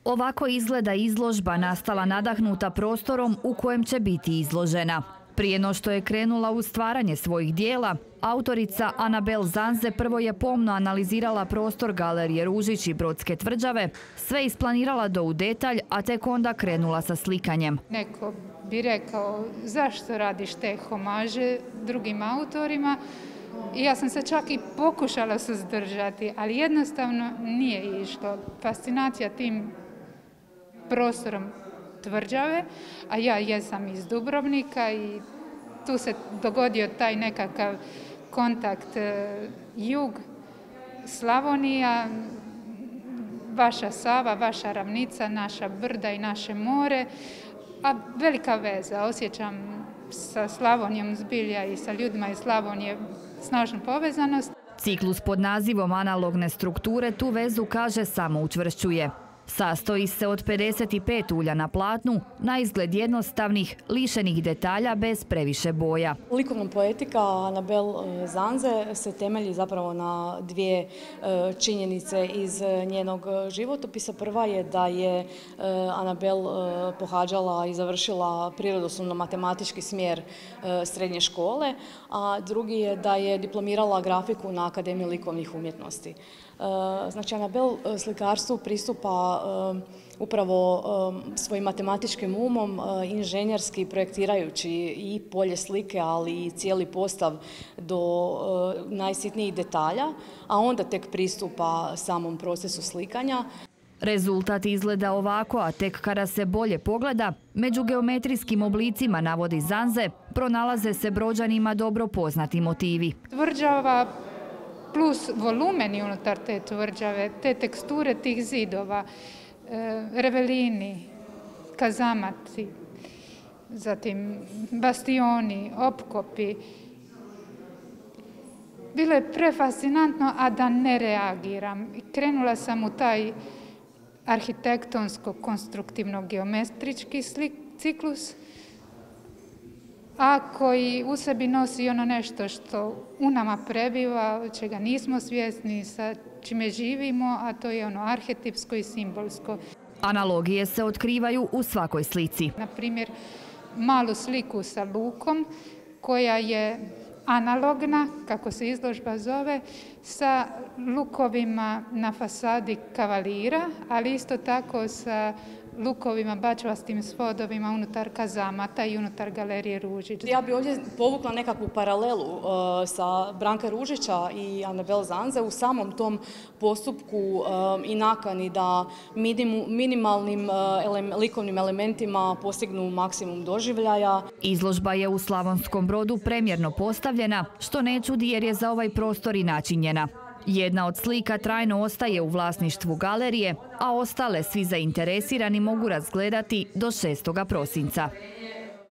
Ovako izgleda izložba nastala nadahnuta prostorom u kojem će biti izložena. Prije no što je krenula u stvaranje svojih dijela, autorica Anabel Zanze prvo je pomno analizirala prostor Galerije Ružić i Brodske tvrđave, sve isplanirala do u detalj, a tek onda krenula sa slikanjem. Neko bi rekao zašto radiš te homaže drugim autorima? I ja sam se čak i pokušala suzdržati, ali jednostavno nije išlo. Fascinacija tim prostorom tvrđave, a ja jesam iz Dubrovnika i tu se dogodio taj nekakav kontakt jug, Slavonija, vaša Sava, vaša ravnica, naša brda i naše more, a velika veza. Osjećam sa Slavonijom zbilja i sa ljudima iz Slavonije snažnu povezanost. Ciklus pod nazivom Analogne strukture tu vezu, kaže, samo učvršćuje. Sastoji se od 55 ulja na platnu, na izgled jednostavnih, lišenih detalja bez previše boja. Likovna poetika Anabel Zanze se temelji zapravo na dvije činjenice iz njenog životopisa. Prva je da je Anabel pohađala i završila prirodoslovno-matematički smjer srednje škole, a drugi je da je diplomirala grafiku na Akademiji likovnih umjetnosti. Znači, Anabel slikarstvu pristupa upravo svojim matematičkim umom, inženjerski projektirajući i polje slike, ali i cijeli postav do najsitnijih detalja, a onda tek pristupa samom procesu slikanja. Rezultat izgleda ovako, a tek kada se bolje pogleda, među geometrijskim oblicima, navodi Zanze, pronalaze se Brođanima dobro poznati motivi. Tvrđava plus volumeni unutar te tvrđave, te teksture tih zidova, revelini, kazamati, zatim bastioni, opkopi. Bilo je prefascinantno, a da ne reagiram. Krenula sam u taj arhitektonsko-konstruktivno-geometrički ciklus, a koji u sebi nosi ono nešto što u nama prebiva, čega nismo svjesni, sa čime živimo, a to je ono arhetipsko i simbolsko. Analogije se otkrivaju u svakoj slici. Na primjer, malu sliku sa lukom koja je analogna, kako se izložba zove, sa lukovima na fasadi kavalira, ali isto tako sa lukovima, bačvastim svodovima unutar kazamata i unutar Galerije Ružić. Ja bi ovdje povukla nekakvu paralelu sa Branka Ružića i Anabel Zanze u samom tom postupku i nakani da minimalnim likovnim elementima postignu maksimum doživljaja. Izložba je u Slavonskom Brodu premjerno postavljena, što ne čudi jer je za ovaj prostor i načinjena. Jedna od slika trajno ostaje u vlasništvu galerije, a ostale svi zainteresirani mogu razgledati do 6. prosinca.